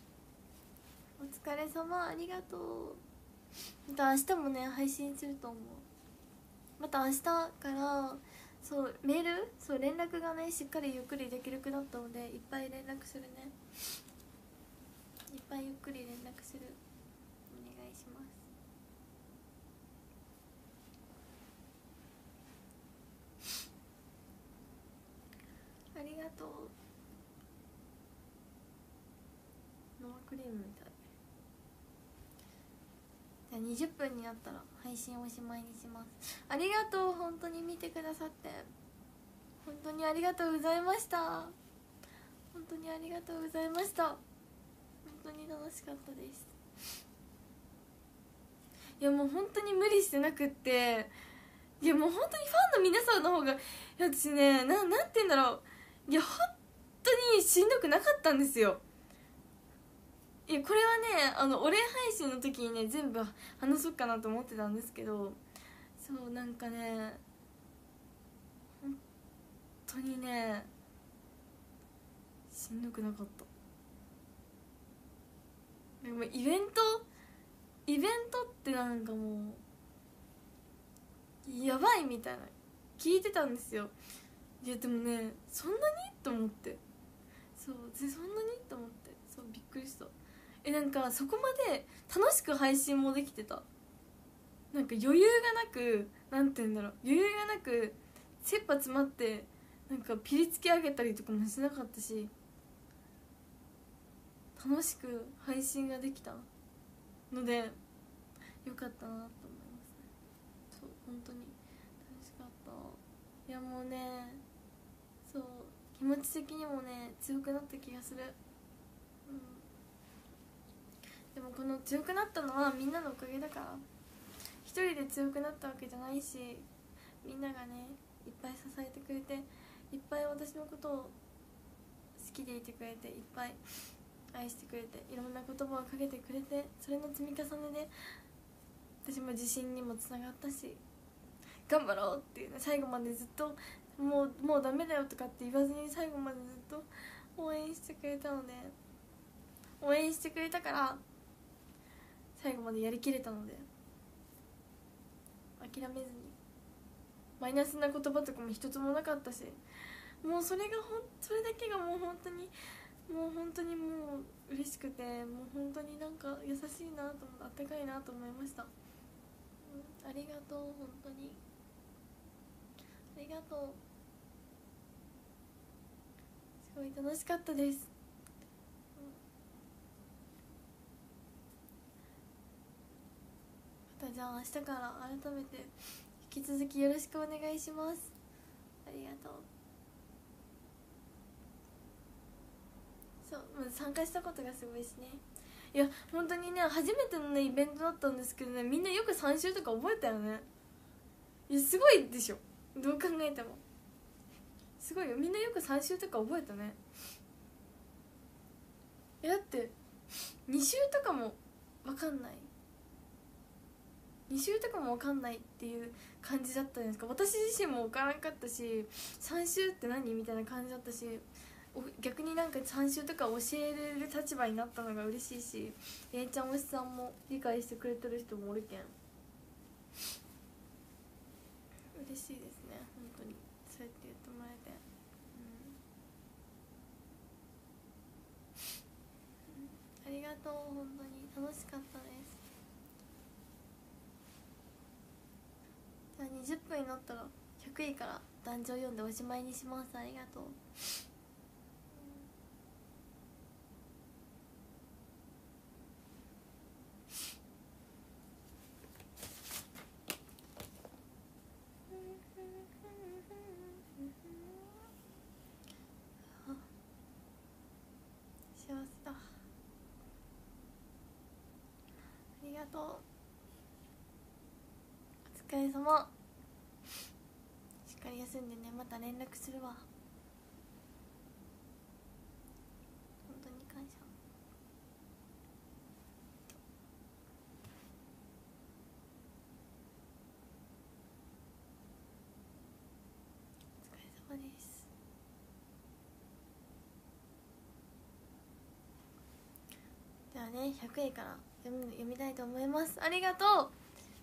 お疲れ様、ありがとう。また明日もね配信すると思う。また明日からそうメールそう連絡がねしっかりゆっくりできるくなったので、いっぱい連絡するね。いっぱいゆっくり連絡する。お願いします。ありがとう。生クリームみたい。じゃあにじゅっぷんになったら配信おしまいにします。ありがとう、本当に見てくださって本当にありがとうございました。本当にありがとうございました。本当に楽しかったです。いやもう本当に無理してなくって、いやもう本当にファンの皆さんの方が、いや私ね な, なんて言うんだろう、いや本当にしんどくなかったんですよ。いやこれはねあのお礼配信の時にね全部話そうかなと思ってたんですけど、そうなんかね本当にねしんどくなかった。でもイベントイベントってなんかもうやばいみたいな聞いてたんですよ。いやでもねそんなにと思って、そうそんなにと思って、そうびっくりした。えなんかそこまで楽しく配信もできてた。なんか余裕がなく、なんて言うんだろう、余裕がなく切羽詰まってなんかピリつき上げたりとかもしなかったし、楽しく配信ができた。 のでよかったなと思いますね。そう本当に楽しかった。いやもうね、そう気持ち的にもね強くなった気がする。うん、でもこの強くなったのはみんなのおかげだから、一人で強くなったわけじゃないし、みんながねいっぱい支えてくれて、いっぱい私のことを好きでいてくれて、いっぱい愛してくれて、いろんな言葉をかけてくれて、それの積み重ねで私も自信にもつながったし、頑張ろうっていうね、最後までずっともうもうダメだよとかって言わずに最後までずっと応援してくれたので、応援してくれたから最後までやりきれたので、諦めずに、マイナスな言葉とかも一つもなかったし、もうそれがほんそれだけがもう本当にもう本当にもう嬉しくて、もう本当になんか優しいなと思って、あったかいなと思いました。うん、ありがとう、本当にありがとう。すごい楽しかったです。またじゃあ明日から改めて引き続きよろしくお願いします。ありがとう。そう、まず参加したことがすごいしね。いや本当にね、初めてのねイベントだったんですけどね、みんなよくさん週とか覚えたよね。いやすごいでしょ、どう考えてもすごいよ。みんなよくさん週とか覚えたね。えだってに週とかも分かんない、に週とかも分かんないっていう感じだったじゃないですか。私自身も分からんかったし、さん週って何みたいな感じだったし、逆になんかさん週とか教えれる立場になったのが嬉しいし、えいちゃんおしさんも理解してくれてる人もおるけん嬉しいですね、本当にそうやって言ってもらえて。うん、ありがとう、本当に楽しかったです。じゃあにじゅっぷんになったらひゃくいから壇上読んでおしまいにします。ありがとう。幸せだ、ありがとう。お疲れ様。しっかり休んでね、また連絡するわ。本当に感謝。お疲れ様です。じゃあね、ひゃくいから読み、読みたいと思います。ありがとう、あ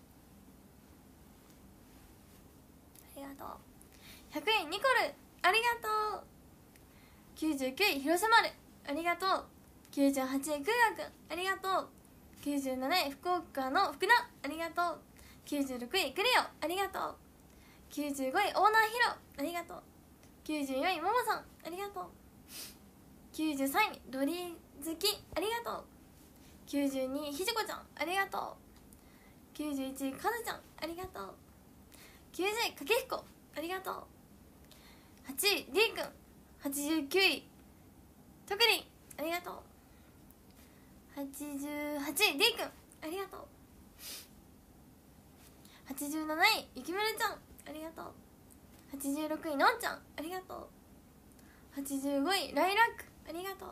りがとう。ひゃくいニコル、ありがとう。きゅうじゅうきゅうい広瀬丸、ありがとう。きゅうじゅうはちい空也くん、ありがとう。きゅうじゅうなない福岡の福田、ありがとう。きゅうじゅうろくいクレヨ、ありがとう。きゅうじゅうごいオーナーヒロ、ありがとう。きゅうじゅうよんいももさん、ありがとう。きゅうじゅうさんいロリー好き、ありがとう。きゅうじゅうにいひじこちゃん、ありがとう。きゅうじゅういちいかずちゃん、ありがとう。きゅうじゅういかけひこ、ありがとう。はちい D くん、はちじゅうきゅういとくりん、ありがとう。はちじゅうはちい D くん、ありがとう。はちじゅうなないゆきむるちゃん、ありがとう。はちじゅうろくいのんちゃん、ありがとう。はちじゅうごいライラック、ありがとう。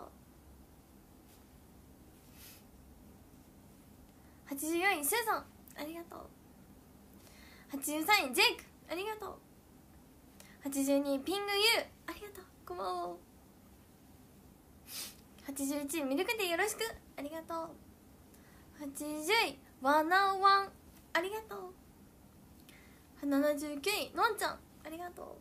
はちじゅうよんいスーさん、ありがとう。はちじゅうさんいジェイク、ありがとう。はちじゅうにいピングユー、ありがとう、こんばんは。はちじゅういちいミルクティーよろしく、ありがとう。はちじゅういワナワン、ありがとう。ななじゅうきゅういのんちゃん、ありがと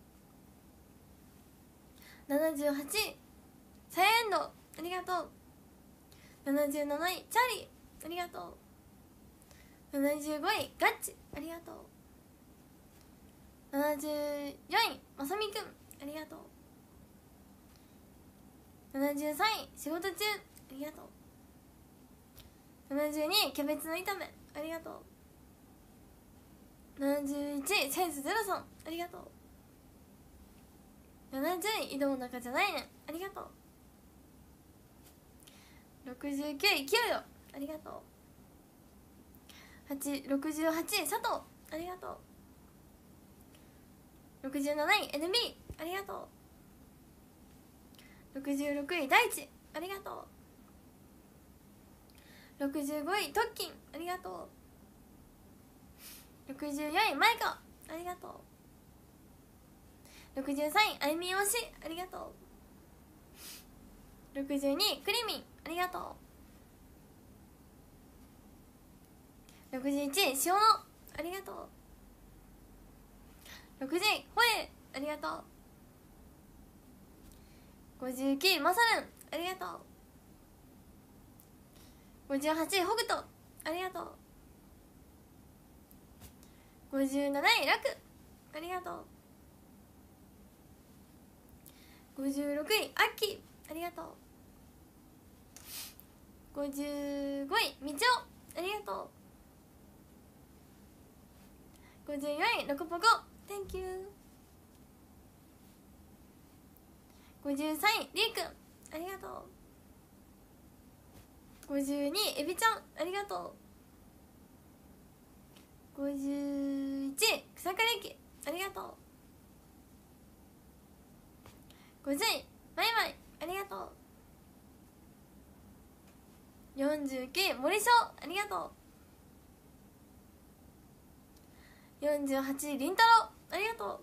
う。ななじゅうはちいサイエンド、ありがとう。ななじゅうなないチャーリー、ありがとう。ななじゅうごいガッチ、ありがとう。ななじゅうよんいまさみくん、ありがとう。ななじゅうさんい仕事中、ありがとう。 ななじゅうにキャベツの炒めありがとう。ななじゅういちセンスゼロさんありがとう。ななじゅうい井戸の中じゃないねんありがとう。ろくじゅうきゅういきよよありがとう。はちろくじゅうはち佐藤ありがとう。ろくじゅうなない エヌビー ありがとう。ろくじゅうろくい大地ありがとう。ろくじゅうごいトッキンありがとう。ろくじゅうよんいマイカありがとう。ろくじゅうさんいあいみん推しありがとう。ろくじゅうにクリミンありがとう。ろくじゅういち塩野ありがとう。ろくじゅうホエありがとう。ごじゅうきゅうマサルンありがとう。ごじゅうはちホグトありがとう。ごじゅうなないラクありがとう。ごじゅうろくいアッキーありがとう。ごじゅうごいみちおありがとう。ごじゅうよんいロコポコ Thank you。 ごじゅうさんいりーくんありがとう。ごじゅうにエビちゃんありがとう。ごじゅういち草刈り機ありがとう。ごじゅういマイマイありがとう。よんじゅうきゅう森翔ありがとう。よんじゅうはちりんたろありがと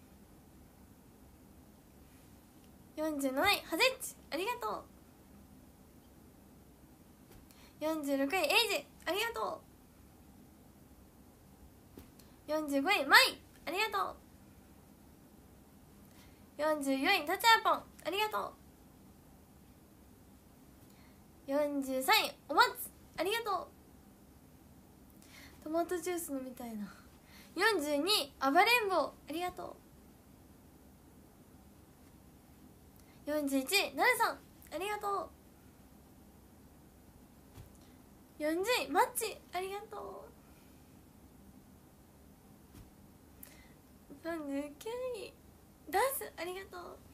う。よんじゅうなないハゼッチありがとう。よんじゅうろくいエイジありがとう。よんじゅうごいマイありがとう。よんじゅうよんいタチャーポンありがとう。よんじゅうさんいおまつありがとう。トマトジュース飲みたいな。よんじゅうに暴れん坊ありがとう。よんじゅういちなるさんありがとう。よんじゅういマッチありがとう。さんじゅうきゅういダンスありがとう。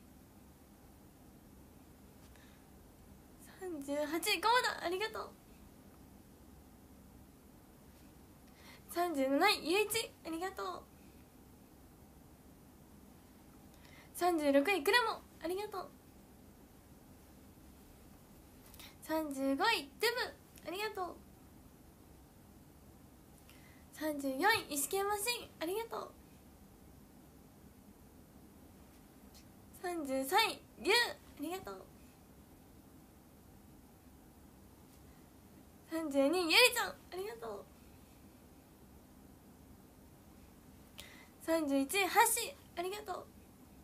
さんじゅうはちいコモダありがとう。さんじゅうなないゆういちありがとう。さんじゅうろくいクラモありがとう。さんじゅうごいドゥブありがとう。さんじゅうよんい石系マシンありがとう。さんじゅうさんいリュウありがとう。さんじゅうにゆりちゃんありがとう。さんじゅういちハッシーありがとう。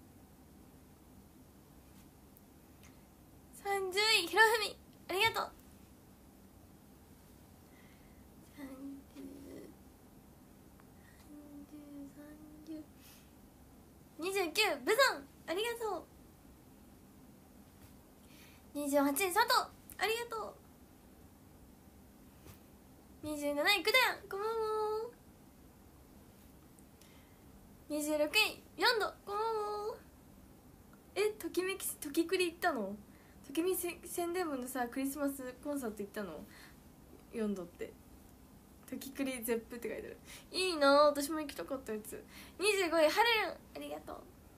さんじゅういひろふみありがとう。さんじゅう、さんじゅう、さんじゅう、にじゅうきゅうブザンありがとう。にじゅうはち佐藤ありがとう。にじゅうなないクダヤンこんばんは。にじゅうろくいヨンドこんばんは。えときめきときくり行ったの？ときめき宣伝部のさクリスマスコンサート行ったの？ヨンドってときくりゼップって書いてある。いいな私も行きたかったやつ。にじゅうごいハルルンありがと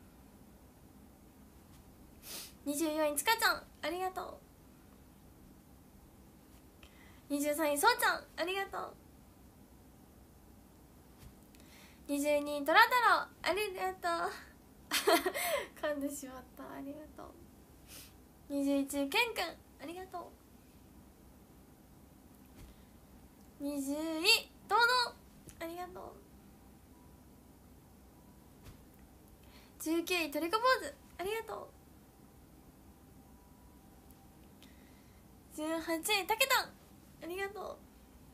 う。にじゅうよんいちかちゃんありがとう。にじゅうさんいそうちゃんありがとう。にじゅうにトラ太郎ありがとう噛んでしまった。ありがとう。にじゅういちケンくんありがとう。にじゅういドドありがとう。じゅうきゅういトリコポーズありがとう。じゅうはちいたけたんありがとう。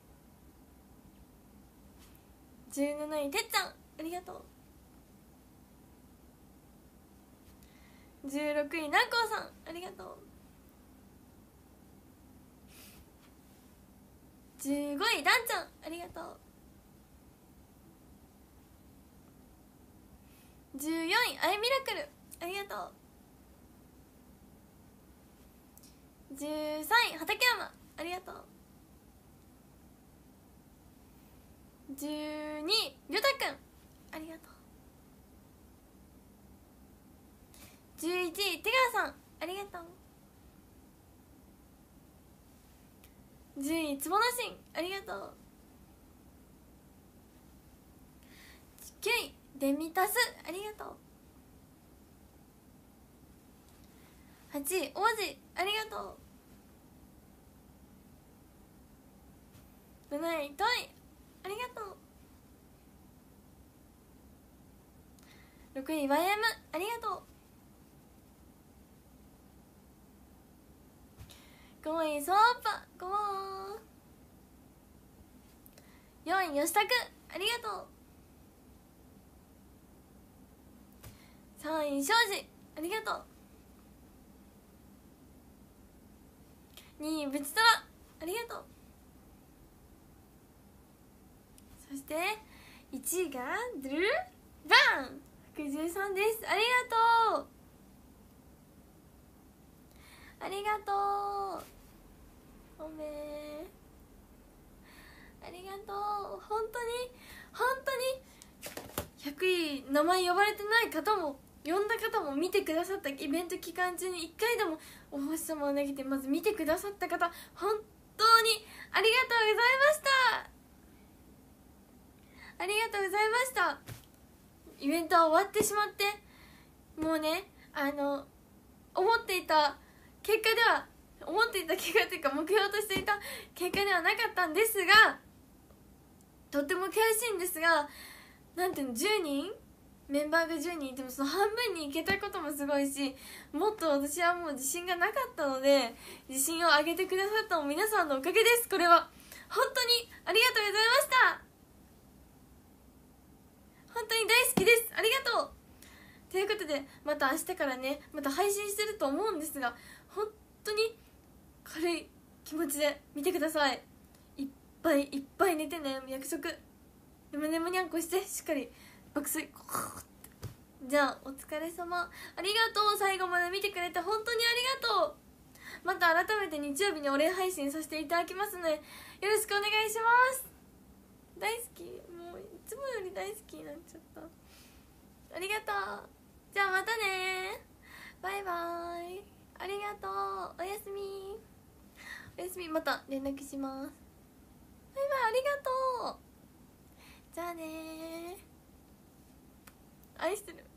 じゅうなないてっちゃんありがとう。じゅうろくいなこうさんありがとじゅうごいダンちゃんありがとう。じゅうよんいアイミラクルありがとう。じゅうさんい畠山ありがとう。じゅうにいりょうたくんありがとう。じゅういちい出川さんありがとう。じゅういつぼなしんありがとう。きゅういデミタスありがとう。はちい王子ありがとう。なないトイありがとう。ろくい ワイエム ありがとう。ごいソーパごーよんい吉田くんありがとう。さんい庄司ありがとう。にいブチトラありがとう。そしていちいがドゥルバンひゃくじゅうさんです。ありがとうありがとう。おめーありがとう。本当に本当にひゃくい名前呼ばれてない方も呼んだ方も見てくださったイベント期間中にいっかいでもお星様を投げてまず見てくださった方本当にありがとうございました。ありがとうございました。イベントは終わってしまってもうねあの思っていた結果では思っていた結果というか目標としていた結果ではなかったんですがとっても悔しいんですがなんていうのじゅうにんメンバーがじゅうにんいてもその半分にいけたこともすごいしもっと私はもう自信がなかったので自信を上げてくださったのも皆さんのおかげです。これは本当にありがとうございました。本当に大好きです。ありがとうということでまた明日からねまた配信してると思うんですが本当に軽い気持ちで見てください。いっぱいいっぱい寝てね約束。でもねむにゃんこしてしっかり爆睡。じゃあお疲れ様ありがとう。最後まで見てくれて本当にありがとう。また改めて日曜日にお礼配信させていただきますのでよろしくお願いします。大好きもういつもより大好きになっちゃった。ありがとう。じゃあまたねバイバイ。ありがとう。おやすみおやすみ。また連絡します。バイバイ。ありがとう。じゃあね愛してる。